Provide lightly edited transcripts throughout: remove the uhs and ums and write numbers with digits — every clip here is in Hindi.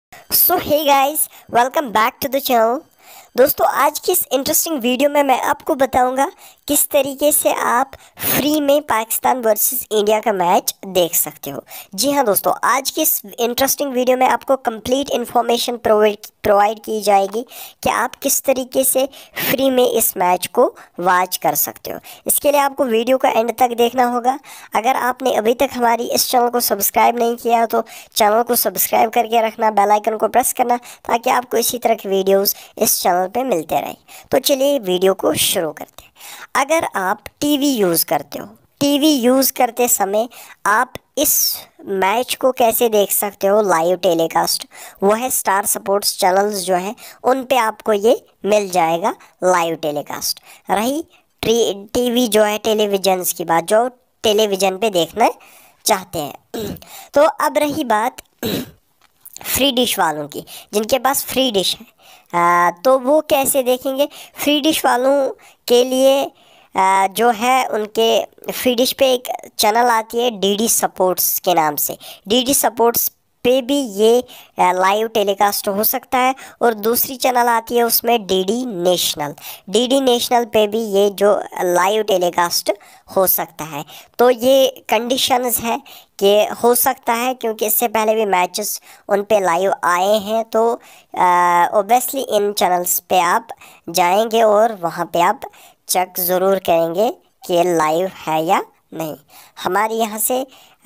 So hey guys, welcome back to the channel. दोस्तों, आज की इस इंटरेस्टिंग वीडियो में मैं आपको बताऊंगा किस तरीके से आप फ्री में पाकिस्तान वर्सेस इंडिया का मैच देख सकते हो। जी हाँ दोस्तों, आज की इस इंटरेस्टिंग वीडियो में आपको कंप्लीट इन्फॉर्मेशन प्रोवाइड की जाएगी कि आप किस तरीके से फ्री में इस मैच को वॉच कर सकते हो। इसके लिए आपको वीडियो का एंड तक देखना होगा। अगर आपने अभी तक हमारी इस चैनल को सब्सक्राइब नहीं किया तो चैनल को सब्सक्राइब करके रखना, बेल आइकन को प्रेस करना ताकि आपको इसी तरह की वीडियोस इस चैनल पे मिलते रहे। तो चलिए वीडियो को शुरू करते हैं। अगर आप टीवी यूज़ करते हो, टीवी यूज़ करते समय आप इस मैच को कैसे देख सकते हो लाइव टेलीकास्ट, वो है स्टार स्पोर्ट्स चैनल्स जो है उन पे आपको ये मिल जाएगा लाइव टेलीकास्ट। रही टीवी जो है टेलीविजन्स की बात, जो टेलीविज़न पे देखना चाहते हैं तो अब रही बात फ्री डिश वालों की, जिनके पास फ्री डिश है तो वो कैसे देखेंगे। फ्री डिश वालों के लिए जो है उनके फ्री डिश पे एक चैनल आती है डीडी सपोर्ट्स के नाम से। डीडी सपोर्ट्स पे भी ये लाइव टेलीकास्ट हो सकता है। और दूसरी चैनल आती है उसमें डीडी नेशनल। डीडी नेशनल पे भी ये जो लाइव टेलीकास्ट हो सकता है। तो ये कंडीशंस है कि हो सकता है, क्योंकि इससे पहले भी मैचेस उन पे लाइव आए हैं। तो ओबियसली इन चैनल्स पे आप जाएंगे और वहाँ पे आप चेक ज़रूर करेंगे कि ये लाइव है या नहीं। हमारे यहाँ से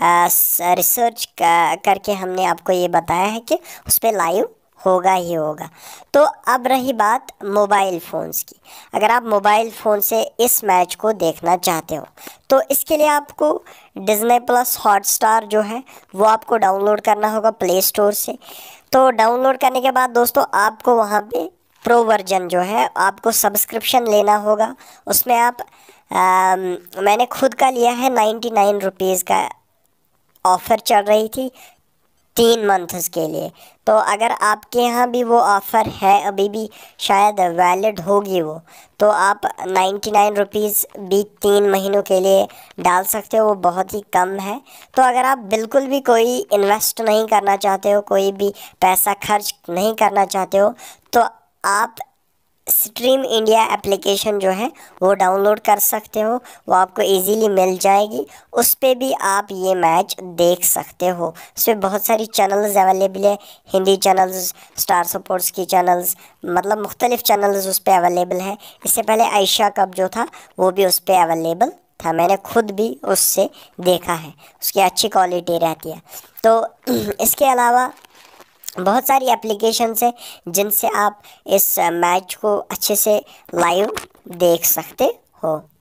रिसर्च करके हमने आपको ये बताया है कि उस पर लाइव होगा ही होगा। तो अब रही बात मोबाइल फ़ोन्स की। अगर आप मोबाइल फ़ोन से इस मैच को देखना चाहते हो तो इसके लिए आपको डिज़नी प्लस हॉटस्टार जो है वो आपको डाउनलोड करना होगा प्ले स्टोर से। तो डाउनलोड करने के बाद दोस्तों आपको वहाँ पे प्रो वर्जन जो है आपको सब्सक्रिप्शन लेना होगा। उसमें आप मैंने खुद का लिया है 99 रुपीज़ का ऑफ़र चल रही थी 3 मंथ्स के लिए। तो अगर आपके यहाँ भी वो ऑफ़र है, अभी भी शायद वैलिड होगी वो, तो आप 99 रुपीज़ भी 3 महीनों के लिए डाल सकते हो। वो बहुत ही कम है। तो अगर आप बिल्कुल भी कोई इन्वेस्ट नहीं करना चाहते हो, कोई भी पैसा खर्च नहीं करना चाहते हो, तो आप स्ट्रीम इंडिया एप्लीकेशन जो है वो डाउनलोड कर सकते हो। वो आपको इजीली मिल जाएगी। उस पर भी आप ये मैच देख सकते हो। उस पर बहुत सारी चैनल्स अवेलेबल है, हिंदी चैनल्स, स्टार स्पोर्ट्स की चैनल्स, मतलब मुख्तलिफ़ चैनल्स उस पर अवेलेबल है। इससे पहले एशिया कप जो था वो भी उस पर अवेलेबल था। मैंने खुद भी उससे देखा है, उसकी अच्छी क्वालिटी रहती है। तो इसके अलावा बहुत सारी एप्लीकेशंस हैं जिनसे आप इस मैच को अच्छे से लाइव देख सकते हो।